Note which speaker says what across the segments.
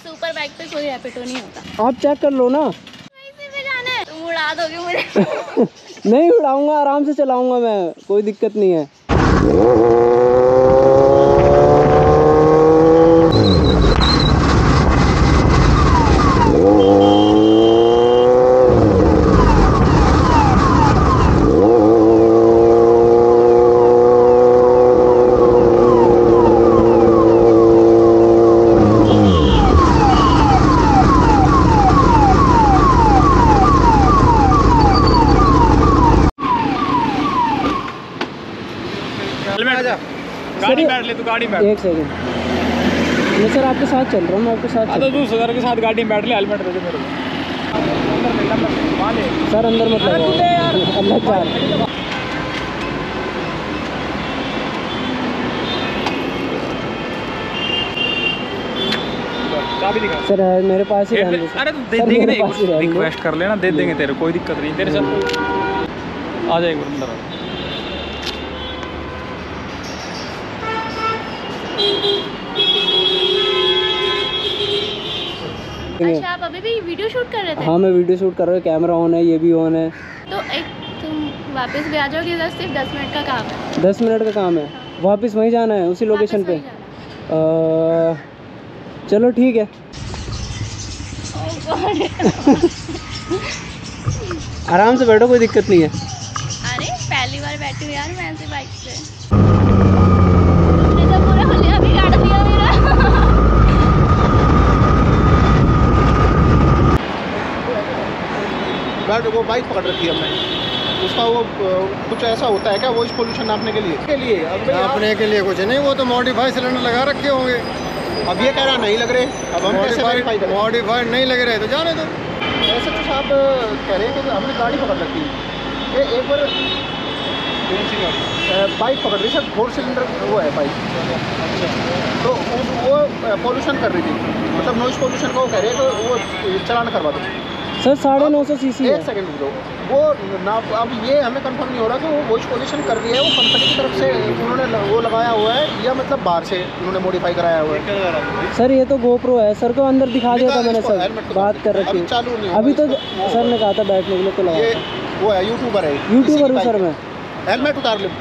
Speaker 1: Super bike पे कोई रैपिडो नहीं होता।
Speaker 2: आप चेक कर लो ना।
Speaker 1: कैसे पे जाना है? तुम उड़ा दोगे मुझे।
Speaker 2: नहीं उड़ाऊंगा, आराम से चलाऊंगा मैं, कोई दिक्कत नहीं है।
Speaker 3: गाड़ी बैठ ले, तू गाड़ी बैठ।
Speaker 2: एक सेकंड, मैं सर आपके साथ चल रहा हूँ, मैं आपके साथ
Speaker 3: तो तू सर के साथ गाड़ी में बैठ ले, हेलमेट दे दे मेरे को।
Speaker 2: सर अंदर मत लगाओ अल्लाह चाह।
Speaker 3: चाबी दिखा
Speaker 2: सर है मेरे पास ही रहने दो।
Speaker 3: अरे तो दे देंगे, रिक्वेस्ट कर लेना, दे देंगे तेरे, कोई दिक्कत नहीं तेरे साथ। आ जाएगा अंदर।
Speaker 1: अच्छा, आप अभी भी वीडियो शूट कर रहे थे?
Speaker 2: हाँ मैं वीडियो शूट कर रहा हूँ, कैमरा ऑन है, ये भी ऑन है।
Speaker 1: तो एक तुम वापस भी आ जाओगे, बस सिर्फ 10 मिनट का काम है।
Speaker 2: 10 मिनट का काम है, वापस वहीं जाना है उसी लोकेशन पे? चलो ठीक है। आराम से बैठो, कोई दिक्कत नहीं है।
Speaker 1: अरे पहली बार बैठी हूँ यार मैं ऐसी बाइक पे। तुमने तो पूरा हुलिया बिगाड़ दिया मेरा।
Speaker 4: वो बाइक पकड़ रखी है हमने, उसका वो कुछ ऐसा होता है क्या वॉइस पोल्यूशन नापने के लिए? अब
Speaker 5: नापने के लिए कुछ नहीं, वो तो मॉडिफाई सिलेंडर लगा रखे होंगे।
Speaker 4: अब ये कह रहा नहीं लग रहे, अब हम कैसे वेरीफाई करें?
Speaker 5: मॉडिफाइड नहीं लग रहे तो जाने दो।
Speaker 4: ऐसे तो साहब कह रहे हैं कि हमने गाड़ी पकड़ रखी है। ये एक बार कौन सी गाड़ी? बाइक पकड़ रही सर, 4 सिलेंडर वो है बाइक। तो वो पोल्यूशन कर रही थी, मतलब नॉइस पोल्यूशन का वो कह रहे हैं कि वो चलान करवा दो।
Speaker 2: सर 950 सीसी है।
Speaker 4: एक सेकंड रुको, वो ना अब ये हमें कंफर्म नहीं हो रहा कि वो वॉइस पोल्यूशन कर रही है, वो कंपनी की तरफ से उन्होंने वो लगाया हुआ है या मतलब बाहर से उन्होंने मॉडिफाई कराया हुआ है।
Speaker 2: सर ये तो GoPro है, सर को अंदर दिखा दिया था मैंने, सर बात कर रखी है।
Speaker 4: चालू नहीं
Speaker 2: अभी तो सर ने कहा था बैठने के लिए, तो लगा।
Speaker 4: ये वो है यूट्यूबर है,
Speaker 2: यूट्यूबर हूँ सर मैं।
Speaker 4: हेलमेट उतार ले।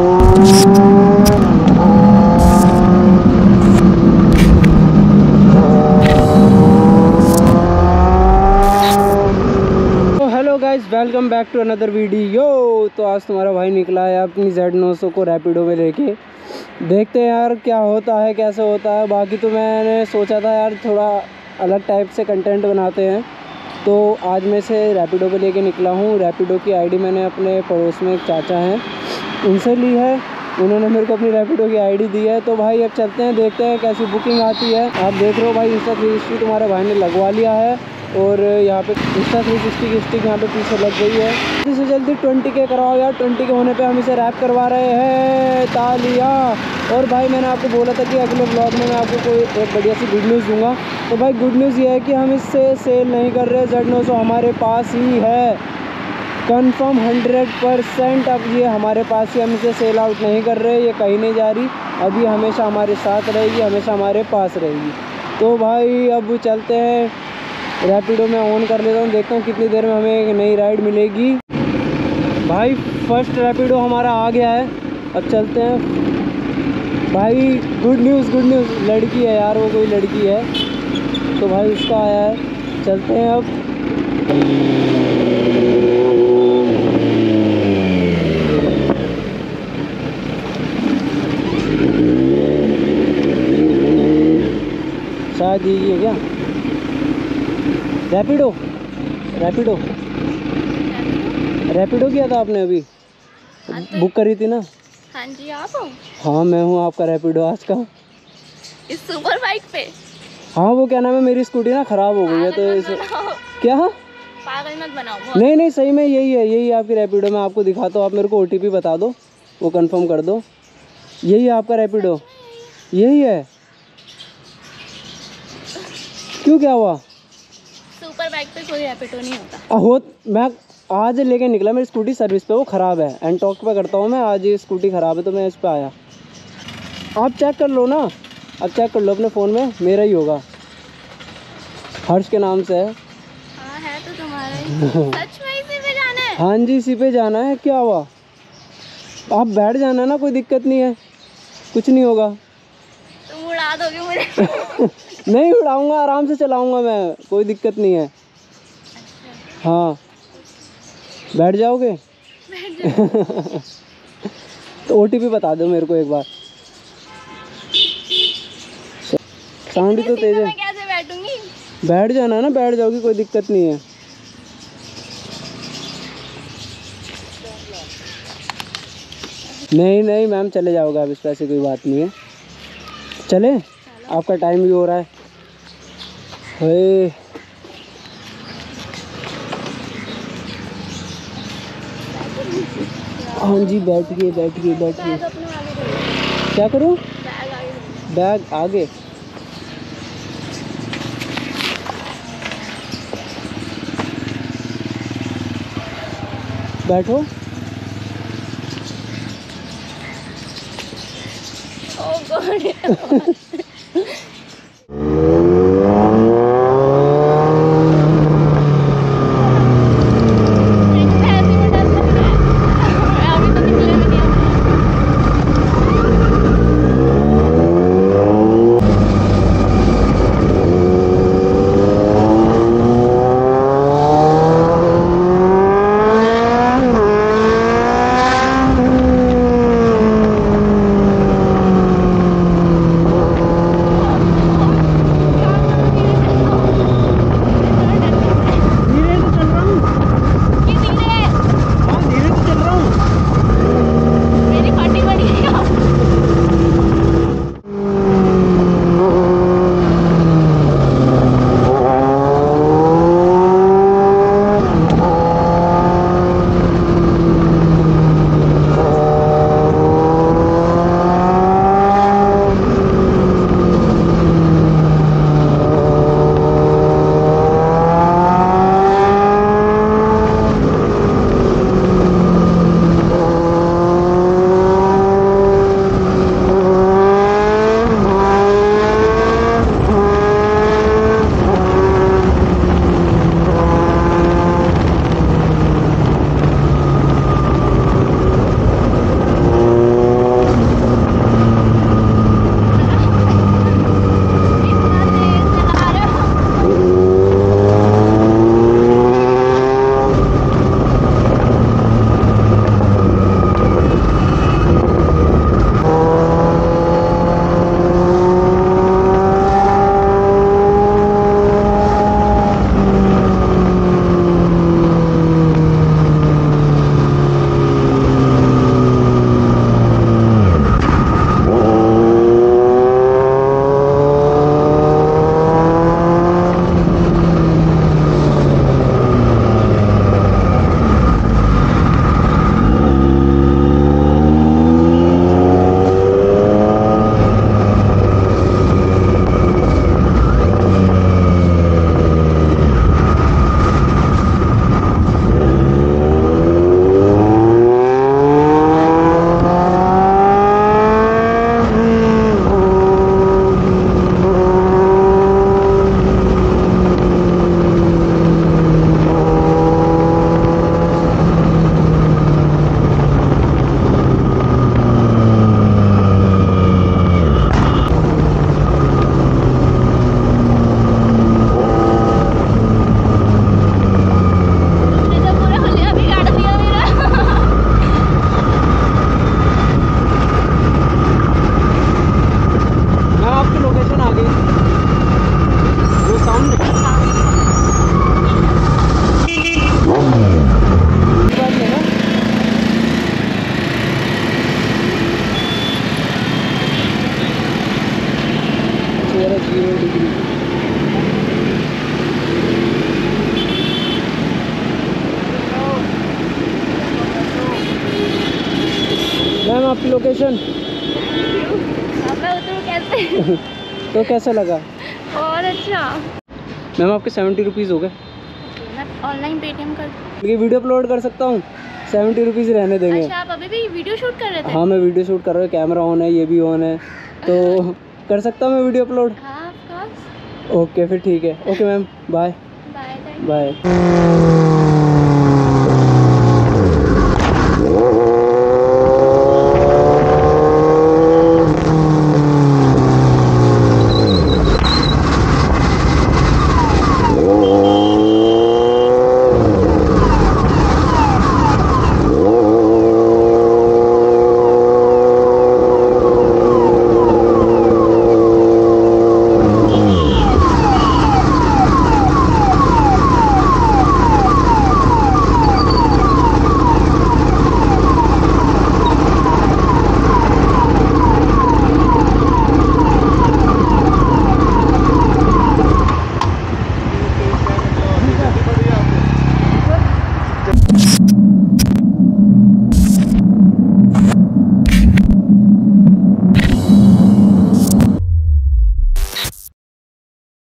Speaker 2: Guys welcome back to another video. तो आज तुम्हारा भाई निकला है अपनी Z900 को रैपिडो में लेके। देखते हैं यार क्या होता है, कैसे होता है। बाकी तो मैंने सोचा था यार थोड़ा अलग टाइप से कंटेंट बनाते हैं, तो आज मैं से रैपिडो पे लेके निकला हूँ। रैपिडो की आईडी मैंने अपने पड़ोस में एक चाचा हैं उनसे ली है, उन्होंने मेरे को अपनी रैपिडो की आईडी दी है। तो भाई अब चलते हैं, देखते हैं कैसी बुकिंग आती है। आप देख रहे हो भाई Insta360 तुम्हारे भाई ने लगवा लिया है, और यहाँ पे Insta360 की स्टिक यहाँ पे पीछे लग गई है। जल्दी से जल्दी 20K कराओ यार, 20K होने पे हम इसे रैप करवा रहे हैं, तालियां। और भाई मैंने आपको बोला था कि अगले ब्लॉग में मैं आपको कोई एक बढ़िया सी गुड न्यूज़ दूंगा। तो भाई गुड न्यूज़ ये है कि हम इससे सेल नहीं कर रहे, Z900 हमारे पास ही है, कंफर्म 100%। अब ये हमारे पास ही, हम इसे सेल आउट नहीं कर रहे, ये कहीं नहीं जा रही, अभी हमेशा हमारे साथ रहेगी, हमेशा हमारे पास रहेगी। तो भाई अब चलते हैं, रैपिडो में ऑन कर लेता हूँ, देखता हूँ कितनी देर में हमें एक नई राइड मिलेगी। भाई फर्स्ट रैपिडो हमारा आ गया है, अब चलते हैं। भाई गुड न्यूज़, गुड न्यूज़, लड़की है यार, वो कोई लड़की है, तो भाई उसका आया है, चलते हैं अब। शायद यही है क्या? रैपिडो रैपिडो रैपिडो किया था आपने अभी? बुक करी थी ना?
Speaker 1: हाँ जी, आप हो?
Speaker 2: हाँ मैं हूँ आपका रैपिडो आज का,
Speaker 1: इस सुपर बाइक पे।
Speaker 2: हाँ वो क्या नाम है, मेरी स्कूटी ना ख़राब हो गई है, तो इसे क्या?
Speaker 1: पागल मत बनाओ।
Speaker 2: नहीं नहीं सही में यही है, यही है आपकी रैपिडो। मैं आपको दिखाता हूँ, आप मेरे को OTP बता दो, वो कंफर्म कर दो। यही है आपका रैपिडो, यही है। क्यों, क्या हुआ?
Speaker 1: सुपर बाइक पे कोई रैपिडो नहीं होता।
Speaker 2: हो, मैं आज लेके निकला, मेरी स्कूटी सर्विस पे, वो ख़राब है, एनटॉक पे करता हूँ मैं, आज ये स्कूटी ख़राब है तो मैं इस पे आया। आप चेक कर लो ना, अब चेक कर लो अपने फ़ोन में, मेरा ही होगा। हर्ष के नाम से है।
Speaker 1: हाँ है तो तुम्हारा ही। सच में इसी पे जाना है?
Speaker 2: हाँ जी, इसी पे जाना है। क्या हुआ, आप बैठ जाना ना, कोई दिक्कत नहीं है, कुछ नहीं होगा।
Speaker 1: तुम उड़ा दोगे मुझे?
Speaker 2: नहीं उड़ाऊंगा, आराम से चलाऊंगा मैं, कोई दिक्कत नहीं है। हाँ बैठ जाओगे? तो OTP बता दो मेरे को एक बार। साउंड ही तो तेज है।
Speaker 1: मैं कैसे बैठूंगी?
Speaker 2: बैठ जाना ना, बैठ जाओगी, कोई दिक्कत नहीं है। नहीं नहीं मैम, चले जाओगे आप, इस पे ऐसी कोई बात नहीं है। चले, आपका टाइम भी हो रहा है। हे हाँ जी, बैठिए बैठिए बैठिए।
Speaker 1: बैग अपने आगे रखो।
Speaker 2: क्या करूँ?
Speaker 1: बैग आगे रखो।
Speaker 2: बैग आगे? बैठो।
Speaker 1: Oh god. मैम आपकी लोकेशन? मैं उतरूँ कैसे?
Speaker 2: तो कैसा लगा?
Speaker 1: और अच्छा।
Speaker 2: मैम आपके 70 रुपीज़ हो गए।
Speaker 1: मैं ऑनलाइन पेटीएम कर।
Speaker 2: ये वीडियो अपलोड कर सकता हूँ? 70 रुपीज़ रहने देंगे।
Speaker 1: अच्छा आप अभी भी वीडियो शूट कर रहे थे?
Speaker 2: हाँ मैं वीडियो शूट कर रहा हूँ, कैमरा ऑन है, ये भी ऑन है, तो कर सकता हूँ मैं वीडियो अपलोड?
Speaker 1: हाँ ऑफ कोर्स।
Speaker 2: ओके फिर ठीक है, okay ma'am, bye
Speaker 1: bye.
Speaker 2: Bye.